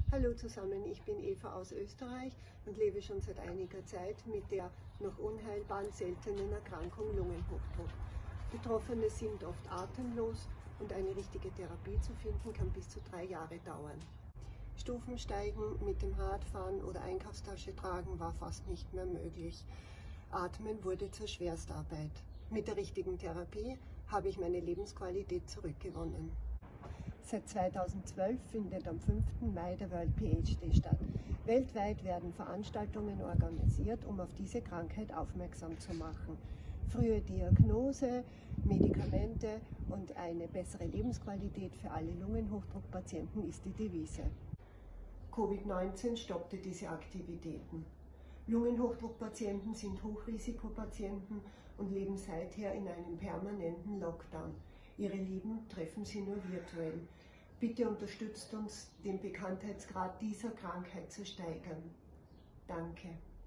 Hallo zusammen, ich bin Eva aus Österreich und lebe schon seit einiger Zeit mit der noch unheilbaren seltenen Erkrankung Lungenhochdruck. Betroffene sind oft atemlos und eine richtige Therapie zu finden kann bis zu 3 Jahre dauern. Stufensteigen, mit dem Radfahren oder Einkaufstasche tragen war fast nicht mehr möglich. Atmen wurde zur Schwerstarbeit. Mit der richtigen Therapie habe ich meine Lebensqualität zurückgewonnen. Seit 2012 findet am 5. Mai der World PH Day statt. Weltweit werden Veranstaltungen organisiert, um auf diese Krankheit aufmerksam zu machen. Frühe Diagnose, Medikamente und eine bessere Lebensqualität für alle Lungenhochdruckpatienten ist die Devise. Covid-19 stoppte diese Aktivitäten. Lungenhochdruckpatienten sind Hochrisikopatienten und leben seither in einem permanenten Lockdown. Ihre Lieben treffen sie nur virtuell. Bitte unterstützt uns, den Bekanntheitsgrad dieser Krankheit zu steigern. Danke.